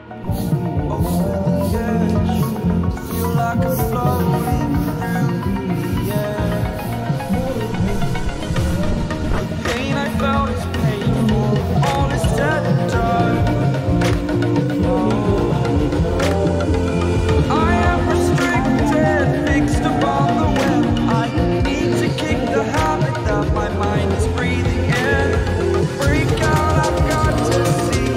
over the edge, feel like I'm floating through the air. The pain I felt is paid for, all is said and done. I am restricted, fixed upon the web. I need to kick the habit that my mind is breathing in. Break out, I've got to see.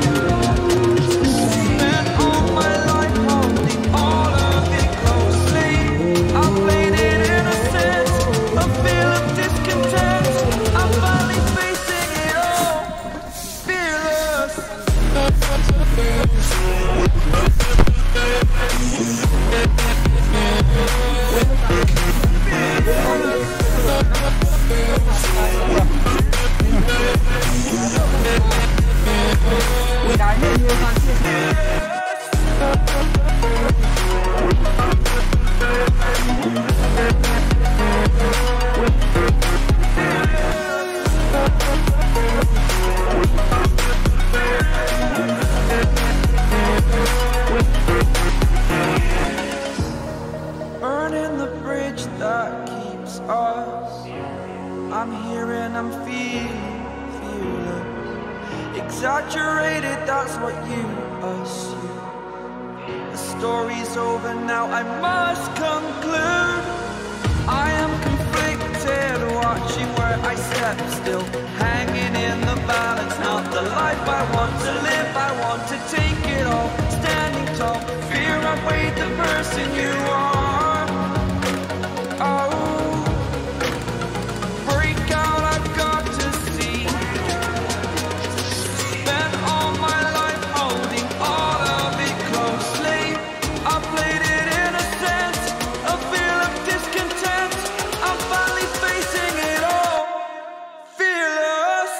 Spent all my life holding all of it closely. I played it in a sense, a feel of discontent. I'm finally facing it all, fearless. Burning the bridge that keeps us. I'm here and I'm feeling fearless. Exaggerated, that's what you assume. The story's over now, I must conclude. I am conflicted, watching where I step still, hanging in the balance. Not the life I want to live, I want to take it all. Standing tall, fear outweighed the person you are. Oh, break out, I've got to see. Spent all my life holding all of it closely. I played it in a sense, a feel of discontent. I'm finally facing it all, fearless.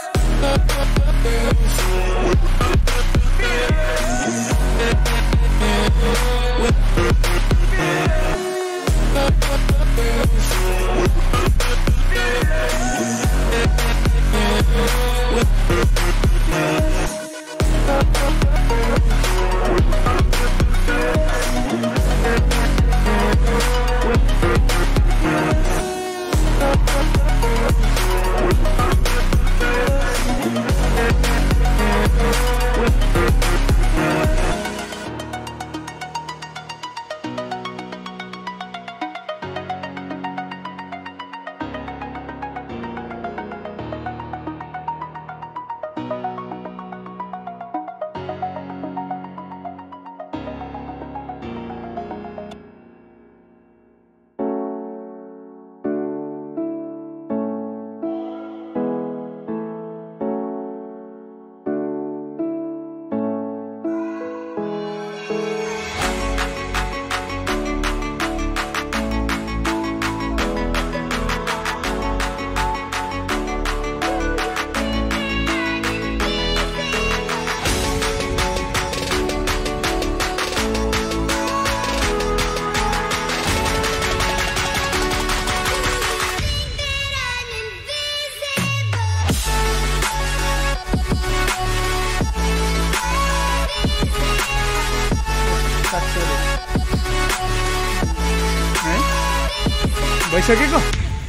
भइसकेको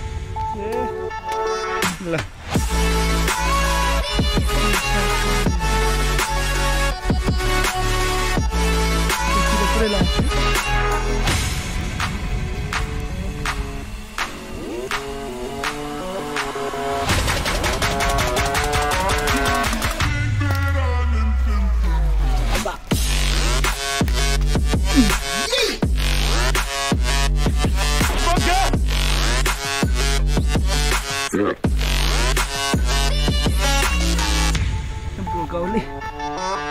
ल पुरै लाग्छ Gauli.